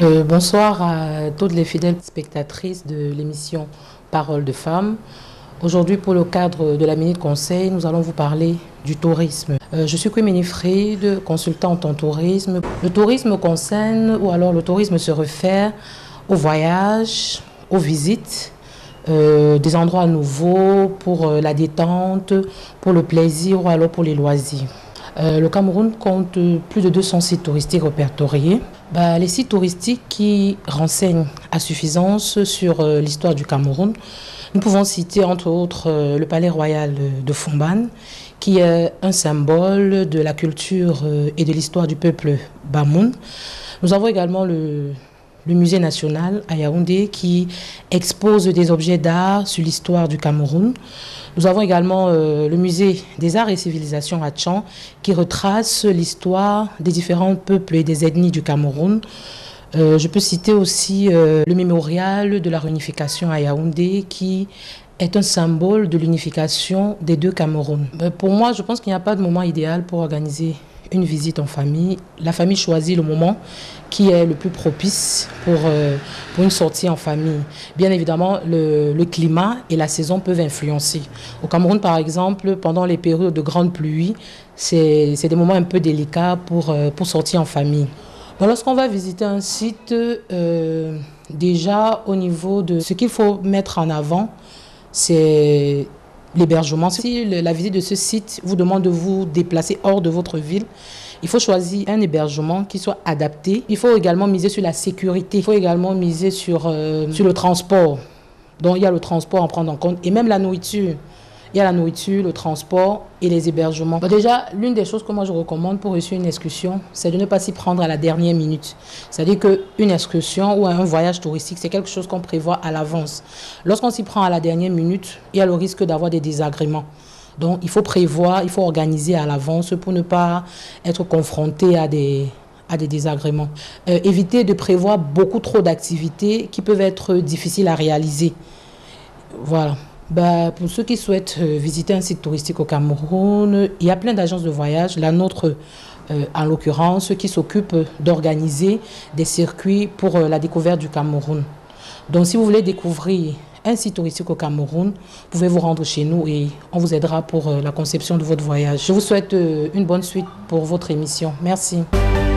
Bonsoir à toutes les fidèles spectatrices de l'émission Parole de femmes. Aujourd'hui, pour le cadre de la Minute Conseil, nous allons vous parler du tourisme. Je suis Kwemeni Fried, consultante en tourisme. Le tourisme concerne, ou alors le tourisme se réfère aux voyages, aux visites, des endroits nouveaux pour la détente, pour le plaisir ou alors pour les loisirs. Le Cameroun compte plus de 200 sites touristiques répertoriés. Les sites touristiques qui renseignent à suffisance sur l'histoire du Cameroun, nous pouvons citer entre autres le Palais Royal de Foumban, qui est un symbole de la culture et de l'histoire du peuple Bamoun. Nous avons également le Musée national à Yaoundé qui expose des objets d'art sur l'histoire du Cameroun. Nous avons également le Musée des arts et civilisations à Tchan qui retrace l'histoire des différents peuples et des ethnies du Cameroun. Je peux citer aussi le mémorial de la réunification à Yaoundé qui est un symbole de l'unification des deux Camerouns. Pour moi, je pense qu'il n'y a pas de moment idéal pour organiser une visite en famille. La famille choisit le moment qui est le plus propice pour une sortie en famille. Bien évidemment, le climat et la saison peuvent influencer. Au Cameroun, par exemple, pendant les périodes de grande pluie, c'est des moments un peu délicats pour sortir en famille. Lorsqu'on va visiter un site, déjà au niveau de ce qu'il faut mettre en avant, c'est l'hébergement. Si la visite de ce site vous demande de vous déplacer hors de votre ville, il faut choisir un hébergement qui soit adapté. Il faut également miser sur la sécurité. Il faut également miser sur le transport. Donc il y a le transport à prendre en compte et même la nourriture. Il y a la nourriture, le transport et les hébergements. Déjà, l'une des choses que moi je recommande pour réussir une excursion, c'est de ne pas s'y prendre à la dernière minute. C'est-à-dire qu'une excursion ou un voyage touristique, c'est quelque chose qu'on prévoit à l'avance. Lorsqu'on s'y prend à la dernière minute, il y a le risque d'avoir des désagréments. Donc il faut prévoir, il faut organiser à l'avance pour ne pas être confronté à des désagréments. Éviter de prévoir beaucoup trop d'activités qui peuvent être difficiles à réaliser. Voilà. Pour ceux qui souhaitent visiter un site touristique au Cameroun, il y a plein d'agences de voyage. La nôtre, en l'occurrence, qui s'occupe d'organiser des circuits pour la découverte du Cameroun. Donc, si vous voulez découvrir un site touristique au Cameroun, vous pouvez vous rendre chez nous et on vous aidera pour la conception de votre voyage. Je vous souhaite une bonne suite pour votre émission. Merci.